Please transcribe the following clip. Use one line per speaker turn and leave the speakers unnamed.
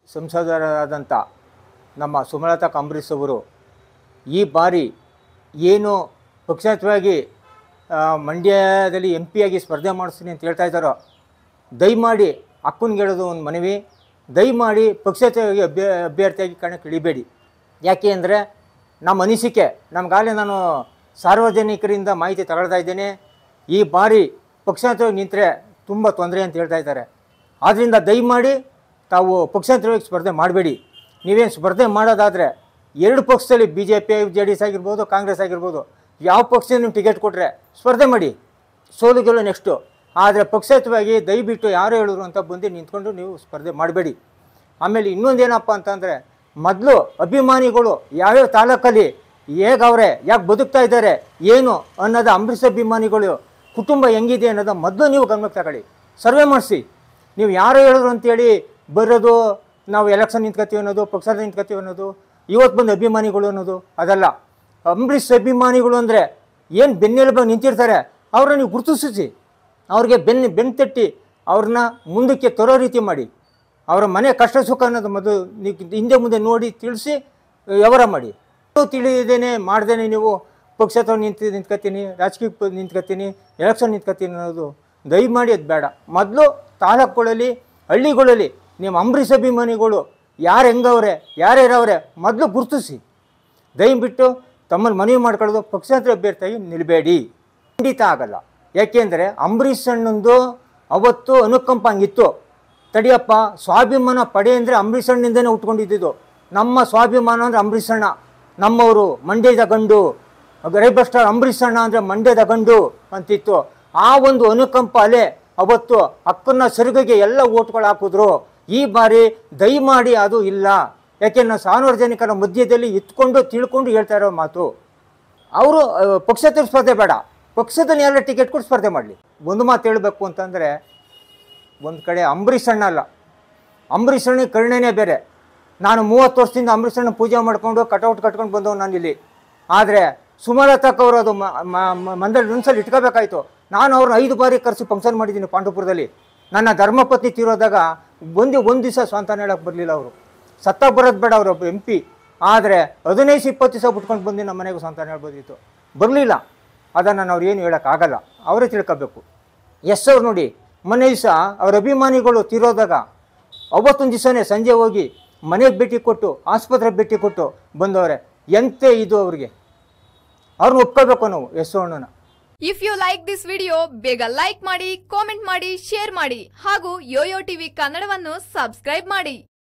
ಸಂಸದರಾದಂಥ ನಮ್ಮ ಸುಮಲತಾ ಅಂಬರೀಷ್ ಅವರು ಈ ಬಾರಿ ಏನು ಪಕ್ಷಾತೀತವಾಗಿ ಮಂಡ್ಯದಲ್ಲಿ MP ಆಗಿ ಸ್ಪರ್ಧೆ ಮಾಡಿಸ್ತೀನಿ ಅಂತ ಹೇಳ್ತಾ ಇದ್ದಾರೋ, ದಯಮಾಡಿ ಅಕ್ಕನಿಗೆ ಹೇಳೋದು ಒಂದು ಮನವಿ, ದಯಮಾಡಿ ಪಕ್ಷಾತೀತವಾಗಿ ಅಭ್ಯರ್ಥಿಯಾಗಿ ಕಣಕ್ಕೆ ಇಳಿಬೇಡಿ. ಯಾಕೆ ಅಂದರೆ ನಮ್ಮ ಅನಿಸಿಕೆ, ನಮಗಾಗಲೇ ನಾನು ಸಾರ್ವಜನಿಕರಿಂದ ಮಾಹಿತಿ ತಗೊಳ್ತಾ ಇದ್ದೇನೆ, ಈ ಬಾರಿ ಪಕ್ಷಾತೀತವಾಗಿ ನಿಂತರೆ ತುಂಬ ತೊಂದರೆ ಅಂತ ಹೇಳ್ತಾ ಇದ್ದಾರೆ. ಆದ್ದರಿಂದ ದಯಮಾಡಿ ತಾವು ಪಕ್ಷಾತೀತವಾಗಿ ಸ್ಪರ್ಧೆ ಮಾಡಬೇಡಿ. ನೀವೇನು ಸ್ಪರ್ಧೆ ಮಾಡೋದಾದರೆ ಎರಡು ಪಕ್ಷದಲ್ಲಿ BJP JDS ಆಗಿರ್ಬೋದು, ಕಾಂಗ್ರೆಸ್ ಆಗಿರ್ಬೋದು, ಯಾವ ಪಕ್ಷದಿಂದ ನೀವು ಟಿಕೆಟ್ ಕೊಟ್ಟರೆ ಸ್ಪರ್ಧೆ ಮಾಡಿ, ಸೋಲು ಗೆಲ್ಲೋ ನೆಕ್ಸ್ಟು. ಆದರೆ ಪಕ್ಷಾತೀತವಾಗಿ ದಯವಿಟ್ಟು ಯಾರು ಹೇಳಿದ್ರು ಅಂತ ಬಂದು ನಿಂತ್ಕೊಂಡು ನೀವು ಸ್ಪರ್ಧೆ ಮಾಡಬೇಡಿ. ಆಮೇಲೆ ಇನ್ನೊಂದೇನಪ್ಪ ಅಂತಂದರೆ, ಮೊದಲು ಅಭಿಮಾನಿಗಳು ಯಾವ್ಯಾವ ತಾಲೂಕಲ್ಲಿ ಹೇಗವ್ರೆ, ಯಾಕೆ ಬದುಕ್ತಾ ಇದ್ದಾರೆ, ಏನು ಅನ್ನೋದು ಅಂಬರೀಷ್ ಅಭಿಮಾನಿಗಳು ಕುಟುಂಬ ಹೆಂಗಿದೆ ಅನ್ನೋದು ಮೊದಲು ನೀವು ಗಮನಕ್ಕೆ ತಗೊಳ್ಳಿ, ಸರ್ವೆ ಮಾಡಿಸಿ. ನೀವು ಯಾರು ಹೇಳಿದ್ರು ಅಂತೇಳಿ ಬರೋದು, ನಾವು ಎಲೆಕ್ಷನ್ ನಿಂತ್ಕೊತೀವಿ ಅನ್ನೋದು, ಪಕ್ಷದ ನಿಂತ್ಕೊತೀವಿ ಅನ್ನೋದು, ಇವತ್ತು ಬಂದು ಅಭಿಮಾನಿಗಳು ಅನ್ನೋದು ಅದಲ್ಲ. ಅಂಬರೀಷ್ ಅಭಿಮಾನಿಗಳು ಅಂದರೆ ಏನು ಬೆನ್ನೆಲುಬಾಗಿ ನಿಂತಿರ್ತಾರೆ, ಅವ್ರನ್ನ ನೀವು ಗುರುತಿಸಿ, ಅವ್ರಿಗೆ ಬೆನ್ನು ತಟ್ಟಿ ಅವ್ರನ್ನ ಮುಂದಕ್ಕೆ ತರೋ ರೀತಿ ಮಾಡಿ. ಅವರ ಮನೆ ಕಷ್ಟ ಸುಖ ಅನ್ನೋದು ಮೊದಲು ಹಿಂದೆ ಮುಂದೆ ನೋಡಿ ತಿಳಿಸಿ ವ್ಯವಹಾರ ಮಾಡಿ. ತಿಳಿದೇನೆ ಮಾಡ್ದೇನೆ ನೀವು ಪಕ್ಷಾತೀತವಾಗಿ ನಿಂತ್ಕೊತೀನಿ, ರಾಜಕೀಯಕ್ಕೆ ನಿಂತ್ಕೊತೀನಿ, ಎಲೆಕ್ಷನ್ ನಿಂತ್ಕೊತೀನಿ ಅನ್ನೋದು ದಯಮಾಡಿ ಅದು ಬೇಡ. ಮೊದಲು ತಾಲೂಕುಗಳಲ್ಲಿ, ಹಳ್ಳಿಗಳಲ್ಲಿ ನಿಮ್ಮ ಅಂಬರೀಷ್ ಅಭಿಮಾನಿಗಳು ಯಾರು ಹೆಂಗವ್ರೆ, ಯಾರ್ಯಾರವ್ರೆ ಮೊದಲು ಗುರುತಿಸಿ. ದಯವಿಟ್ಟು ತಮ್ಮನ್ನು ಮನವಿ ಮಾಡ್ಕೊಳ್ಳೋದು, ಪಕ್ಷಾತೀತ ಅಭ್ಯರ್ಥಿಯಾಗಿ ನಿಲ್ಲಬೇಡಿ. ಖಂಡಿತ ಆಗಲ್ಲ. ಯಾಕೆಂದರೆ ಅಂಬರೀಷ್ ಅಣ್ಣಂದು ಅವತ್ತು ಅನುಕಂಪ ಹಂಗಿತ್ತು. ತಡಿಯಪ್ಪ, ಸ್ವಾಭಿಮಾನ ಪಡೆ ಅಂದರೆ ಅಂಬರೀಷ್ ಅಣ್ಣಿಂದನೇ ಉಟ್ಕೊಂಡಿದ್ದು. ನಮ್ಮ ಸ್ವಾಭಿಮಾನ ಅಂದರೆ ಅಂಬರೀಷ್ ಅಣ್ಣ, ನಮ್ಮವರು ಮಂಡ್ಯದ ಗಂಡು, ರೈಬರ್ ಸ್ಟಾರ್ ಅಂಬರೀಷ್ ಅಣ್ಣ ಅಂದರೆ ಮಂಡ್ಯದ ಗಂಡು ಅಂತಿತ್ತು. ಆ ಒಂದು ಅನುಕಂಪ ಅಲೆ ಅವತ್ತು ಅಕ್ಕನ ಸೆರಗಿಗೆ ಎಲ್ಲ ಓಟ್ಗಳು ಹಾಕಿದ್ರು. ಈ ಬಾರಿ ದಯಮಾಡಿ ಅದು ಇಲ್ಲ. ಯಾಕೆಂದ್ರೆ ಸಾರ್ವಜನಿಕರ ಮಧ್ಯದಲ್ಲಿ ಇತ್ಕೊಂಡು ತಿಳ್ಕೊಂಡು ಹೇಳ್ತಾ ಇರೋ ಮಾತು, ಅವರು ಪಕ್ಷಾತೀತ ಸ್ಪರ್ಧೆ ಬೇಡ, ಪಕ್ಷದಲ್ಲಿ ಎಲ್ಲ ಟಿಕೆಟ್ ಕೊಟ್ಟು ಸ್ಪರ್ಧೆ ಮಾಡಲಿ. ಒಂದು ಮಾತು ಹೇಳಬೇಕು ಅಂತಂದರೆ, ಒಂದು ಕಡೆ ಅಂಬರೀಷ್ ಅಣ್ಣ ಅಲ್ಲ, ಅಂಬರೀಷ್ ಅಣ್ಣಿಗೆ ಕರುಣೆನೇ ಬೇರೆ. ನಾನು 30 ವರ್ಷದಿಂದ ಅಂಬರೀಷ್ ಅಣ್ಣ ಪೂಜೆ ಮಾಡ್ಕೊಂಡು ಕಟೌಟ್ ಕಟ್ಕೊಂಡು ಬಂದವು ನಾನಿಲ್ಲಿ. ಆದರೆ ಸುಮಲತಾಕ್ಕವರು ಅದು ಮಂದಲ್ಲಿ ಒಂದ್ಸಲ ಇಟ್ಕೋಬೇಕಾಯ್ತು. ನಾನು ಅವ್ರನ್ನ 5 ಬಾರಿ ಕರೆಸಿ ಫಂಕ್ಷನ್ ಮಾಡಿದ್ದೀನಿ ಪಾಂಡವಪುರದಲ್ಲಿ. ನನ್ನ ಧರ್ಮಪತ್ನಿ ತೀರೋದಾಗ ಒಂದು ದಿವಸ ಸ್ವಂತಾನ ಹೇಳಕ್ಕೆ ಬರಲಿಲ್ಲ ಅವರು. ಸತ್ತಾಗ ಬರೋದು ಬೇಡ, ಅವರೊಬ್ಬ MP. ಆದರೆ 15-20 ದಿವಸ ಬಿಟ್ಕೊಂಡು ಬಂದು ನಮ್ಮ ಮನೆಗೂ ಸ್ವಂತಾನ ಹೇಳ್ಬೋದಿತ್ತು, ಬರಲಿಲ್ಲ. ಅದನ್ನು ನಾವು ಏನು ಹೇಳೋಕ್ಕಾಗಲ್ಲ, ಅವರೇ ತಿಳ್ಕೋಬೇಕು. ಅವ್ರು ನೋಡಿ, ಮೊನ್ನೆ ದಿವಸ ಅವ್ರ ಅಭಿಮಾನಿಗಳು ತೀರೋದಾಗ ಅವತ್ತೊಂದು ದಿವಸನೇ ಸಂಜೆ ಹೋಗಿ ಮನೆಗೆ ಭೇಟಿ ಕೊಟ್ಟು, ಆಸ್ಪತ್ರೆಗೆ ಭೇಟಿ ಕೊಟ್ಟು ಬಂದವರೆ. ಎಂತೆ ಇದು ಅವ್ರಿಗೆ, ಅವ್ರನ್ನ ಒಪ್ಕೋಬೇಕು ನಾವು ಅಣ್ಣನ.
If you like this video, ಬೇಗ ಲೈಕ್ ಮಾಡಿ, ಕಾಮೆಂಟ್ ಮಾಡಿ, ಶೇರ್ ಮಾಡಿ ಹಾಗೂ ಯೋಯೋ ಟಿವಿ ಕನ್ನಡವನ್ನು ಸಬ್ಸ್ಕ್ರೈಬ್ ಮಾಡಿ.